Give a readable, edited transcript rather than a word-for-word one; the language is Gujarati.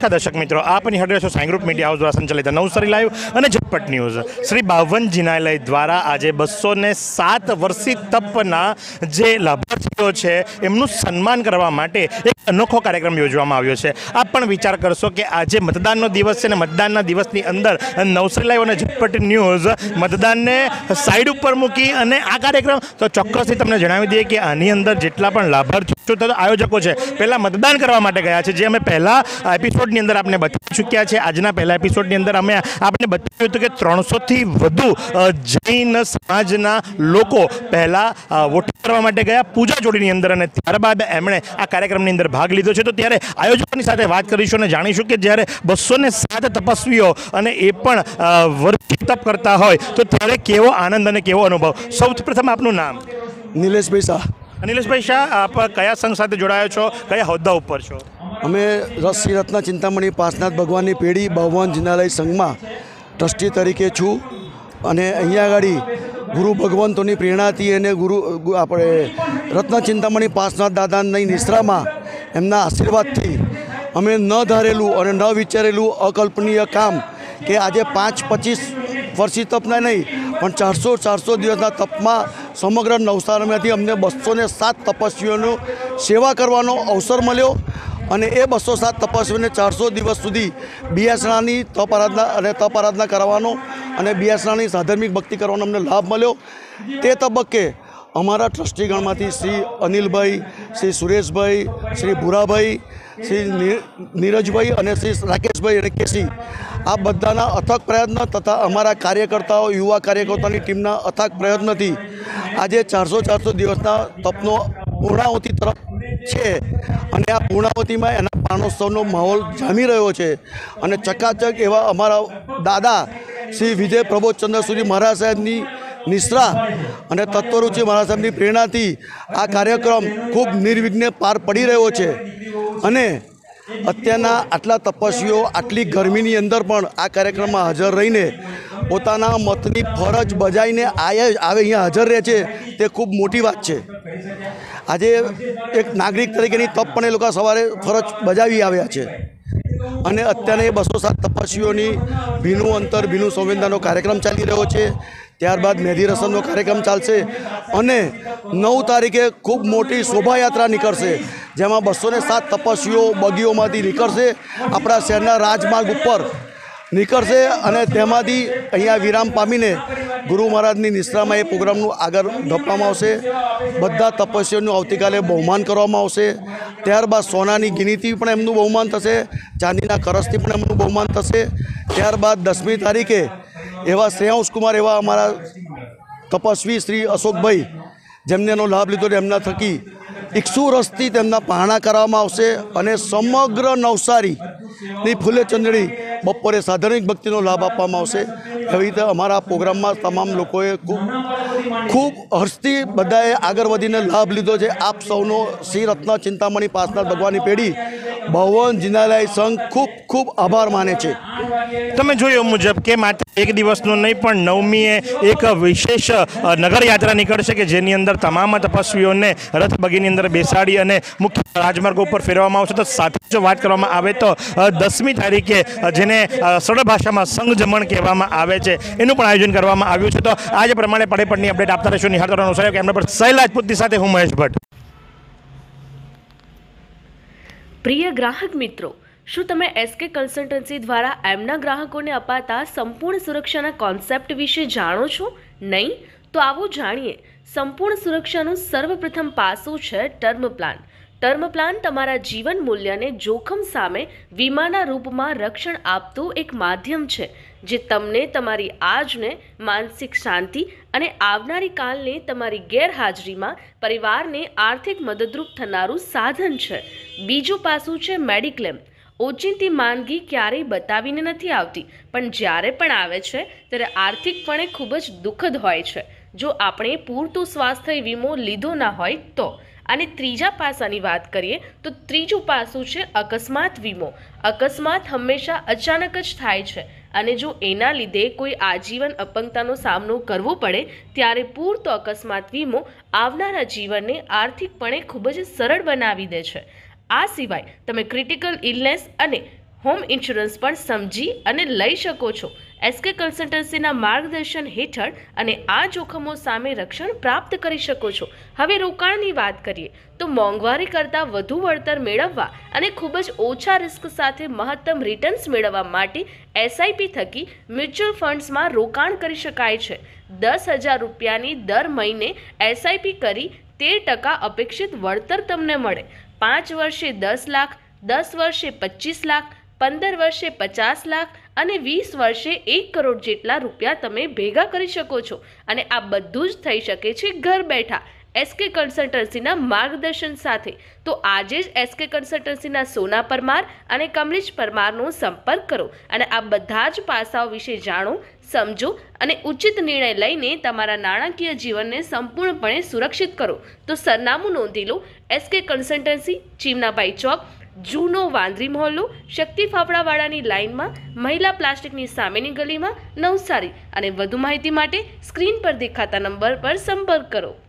દર્શક મિત્રો, આપ નિહાળી રહ્યા છો સાઈ ગ્રુપ મીડિયા હાઉસ દ્વારા સંચાલિત નવસારી લાઈવ અને ઝટપટ ન્યૂઝ. શ્રી બાવન જિનાલય દ્વારા આજે 207 વર્ષી તપના જે લાભાર્થીઓ છે એમનું સન્માન કરવા માટે એક અનોખો કાર્યક્રમ યોજવામાં આવ્યો છે. આપ પણ વિચાર કરશો કે આજે મતદાનનો દિવસ છે અને મતદાનના દિવસની અંદર નવસારી લાઈવ અને ઝટપટ ન્યૂઝ મતદાનને સાઈડ ઉપર મૂકી અને આ કાર્યક્રમ તો ચોક્કસથી તમને જણાવી દઈએ કે આની અંદર જેટલા પણ લાભાર્થીઓ તથા આયોજકો છે પહેલાં મતદાન કરવા માટે ગયા છે. જે અમે પહેલા એપિસોડની અંદર આપણે બતાવી ચૂક્યા છે. આજના પહેલા એપિસોડની અંદર અમે આપણે બતાવ્યું હતું કે 300થી વધુ જૈન સમાજના લોકો પહેલાં વોટિંગ કરવા માટે ગયા પૂજા જોડીની અંદર અને ત્યારબાદ એમણે આ કાર્યક્રમની અંદર ભાગ લીધો છે. તો ત્યારે આયોજકોની સાથે વાત કરીશું અને જાણીશું કે જ્યારે 207 તપસ્વીઓ અને એ પણ વર્ષી તપ કરતા હોય તો ત્યારે કેવો આનંદ અને કેવો અનુભવ. સૌથી પ્રથમ આપનું નામ? નિલેશભાઈ શાહ. નિલેશભાઈ શાહ, આપ કયા સંઘ સાથે જોડાયો છો, કયા હોદ્દા ઉપર છો? અમે શ્રી રત્ન ચિંતામણી પાર્શનાથ ભગવાનની પેઢી બાવન જિનાલય સંઘમાં ટ્રસ્ટી તરીકે છું અને અહીંયા આગળ ગુરુ ભગવંતોની પ્રેરણાથી અને આપણે રત્ન ચિંતામણી પાર્શનાથ દાદાની નિશ્રામાં એમના આશીર્વાદથી અમે ન ધારેલું અને ન વિચારેલું અકલ્પનીય કામ કે આજે 5-25 વર્ષી તપના નહીં પણ 400 દિવસના તપમાં સમગ્ર નવસારીમાંથી અમને 207 તપસ્વીઓનો સેવા કરવાનો અવસર મળ્યો અને એ 207 તપસ્વીઓને 400 દિવસ સુધી બિયાસણાની તપ આરાધના કરવાનો અને બિયાસણાની સાધર્મિક ભક્તિ કરવાનો અમને લાભ મળ્યો. તે તબક્કે અમારા ટ્રસ્ટીગણમાંથી શ્રી અનિલભાઈ, શ્રી સુરેશભાઈ, શ્રી ભૂરાભાઈ, શ્રી નીરજભાઈ અને શ્રી રાકેશભાઈ અને કેસી આ બધાના અથક પ્રયત્ન તથા અમારા કાર્યકર્તાઓ યુવા કાર્યકર્તાઓની ટીમના અથક પ્રયત્નથી આજે 400 દિવસના તપનો પૂર્ણાહુતિ તરફ છે અને આ પૂર્ણાહુતિમાં એના પારણોત્સવનો માહોલ જામી રહ્યો છે અને ચકાચક એવા અમારા દાદા શ્રી વિજય પ્રબોધચંદ્ર સૂરી મહારાજ સાહેબની નિશ્રા અને તત્વરુચિ મહારાજ સાહેબની પ્રેરણાથી આ કાર્યક્રમ ખૂબ નિર્વિઘ્ને પાર પડી રહ્યો છે અને અત્યારના આટલા તપસ્વીઓ આટલી ગરમીની અંદર પણ આ કાર્યક્રમમાં હાજર રહીને પોતાના મતની ફરજ બજાવીને અહીંયા હાજર રહે છે તે ખૂબ મોટી વાત છે. આજે એક નાગરિક તરીકેની તપ પણ એ લોકો સવારે ફરજ બજાવી આવ્યા છે અને અત્યારે 207 તપસ્વીઓની ભીનું અંતર ભીનું સંવેદનાનો કાર્યક્રમ ચાલી રહ્યો છે. ત્યારબાદ મહેંદી રસમનો કાર્યક્રમ ચાલશે અને 9 તારીખે ખૂબ મોટી શોભાયાત્રા નીકળશે જેમાં 207 તપસ્વીઓ બગીઓમાંથી નીકળશે, આપણા શહેરના રાજમાર્ગ ઉપર નીકળશે અને તેમાંથી અહીંયા વિરામ પામીને ગુરુ મહારાજની નિશ્રામાં એ પ્રોગ્રામનું આગળ ધપવામાં આવશે. બધા તપસ્વીઓનું આવતીકાલે બહુમાન કરવામાં આવશે. ત્યારબાદ સોનાની ગિનીથી પણ એમનું બહુમાન થશે, ચાંદીના કરસથી પણ એમનું બહુમાન થશે. ત્યારબાદ 10મી તારીખે એવા શ્રેયાંશકુમાર એવા અમારા તપસ્વી શ્રી અશોકભાઈ જેમને એનો લાભ લીધો એમના થકી 100 રસથી તેમના પહાણા કરવામાં આવશે અને સમગ્ર નવસારીની ફૂલે ચંદડી બપોરે સાધારણિક ભક્તિનો લાભ આપવામાં આવશે. એવી રીતે અમારા પ્રોગ્રામમાં તમામ લોકોએ ખૂબ હર્ષથી બધાએ આગળ વધીને લાભ લીધો છે. આપ સૌનો શ્રી રત્ન ચિંતામણી પાર્શનાથ ભગવાનની પેઢી બાવન જિનાલય સંઘ ખૂબ આભાર માને છે. તમે જોયું મુજબ કે માત્ર એક દિવસનો નહીં પણ 9મીએ એક વિશેષ નગરયાત્રા નીકળશે કે જેની અંદર તમામ તપસ્વીઓને રથ બગીની અંદર બેસાડી અને મુખ્ય રાજમાર્ગો ઉપર ફેરવવામાં આવશે. તો સાથે જો વાત કરવામાં આવે તો 10મી તારીખે જેને સરળ ભાષામાં સંઘજમણ કહેવામાં આવે છે એનું પણ આયોજન કરવામાં આવ્યું છે. તો આજે પ્રમાણે પડેપડની અપડેટ આપતા રહેશું. નિહાળતા રહેશો કેમેરા પર સાહિલ રાજપૂતની સાથે હું મહેશ ભટ્ટ. પ્રિય ગ્રાહક મિત્રો, શું તમે એસકે કન્સલ્ટન્સી દ્વારા એમના ગ્રાહકોને અપાતા સંપૂર્ણ સુરક્ષાના કોન્સેપ્ટ વિશે જાણો છો? નહીં? તો આવો જાણીએ. સંપૂર્ણ સુરક્ષાનું સર્વપ્રથમ પાસું છે ટર્મ પ્લાન. ટર્મ પ્લાન તમારા જીવન મૂલ્યને જોખમ સામે વીમાના રૂપમાં રક્ષણ આપતું એક માધ્યમ છે જે તમને તમારી આજને માનસિક શાંતિ અને આવનારી કાલને તમારી ગેરહાજરીમાં પરિવારને આર્થિક મદદરૂપ થનારું સાધન છે. બીજું પાસું છે મેડિક્લેમ. ઓચિંતી માંદગી ક્યારેય બતાવીને નથી આવતી પણ જ્યારે પણ આવે છે ત્યારે આર્થિકપણે ખૂબ જ દુઃખદ હોય છે જો આપણે પૂરતું સ્વાસ્થ્ય વીમો લીધો ના હોય તો. અને ત્રીજા પાસાની વાત કરીએ તો ત્રીજું પાસું છે અકસ્માત વીમો. અકસ્માત હંમેશા અચાનક જ થાય છે અને જો એના લીધે કોઈ આજીવન અપંગતાનો સામનો કરવો પડે ત્યારે પૂરતો અકસ્માત વીમો આવનારા જીવનને આર્થિકપણે ખૂબ જ સરળ બનાવી દે છે. આ સિવાય તમે ક્રિટિકલ ઇલનેસ અને હોમ ઇન્સ્યોરન્સ પણ સમજી અને લઈ શકો છો. એસકે કન્સલ્ટન્સીના માર્ગદર્શન હેઠળ અને આ જોખમો સામે રક્ષણ પ્રાપ્ત કરી શકો છો. હવે રોકાણની વાત કરીએ તો મોંઘવારી કરતાં વધુ વળતર મેળવવા અને ખૂબ જ ઓછા રિસ્ક સાથે મહત્તમ રિટર્ન્સ મેળવવા માટે એસઆઈપી થકી મ્યુચ્યુઅલ ફંડ્સમાં રોકાણ કરી શકાય છે. 10,000 રૂપિયાની દર મહિને એસઆઈપી કરી 13% અપેક્ષિત વળતર તમને મળે. 5 વર્ષે 10 લાખ, 10 વર્ષે 25 લાખ, 15 વર્ષે 50 લાખ અને 20 વર્ષે 1 કરોડ જેટલા રૂપિયા તમે ભેગા કરી શકો છો. અને આ બધું જ થઈ શકે છે ઘર બેઠા એસકે કન્સલ્ટન્સીના માર્ગદર્શન સાથે. તો આજે જ એસકે કન્સલ્ટન્સીના સોના પરમાર અને કમલેશ પરમારનો સંપર્ક કરો અને આ બધા જ પાસાઓ વિશે જાણો, સમજો અને ઉચિત નિર્ણય લઈને તમારા નાણાકીય જીવનને સંપૂર્ણપણે સુરક્ષિત કરો. તો સરનામું નોંધી લો. એસકે કન્સલ્ટન્સી, ચીમનાભાઈ ચોક, જૂનો વાંદરી મહોલ્લો, શક્તિ ફાફડાવાળાની લાઇનમાં, મહિલા પ્લાસ્ટિકની સામેની ગલીમાં, નવસારી. અને વધુ માહિતી માટે સ્ક્રીન પર દેખાતા નંબર પર સંપર્ક કરો.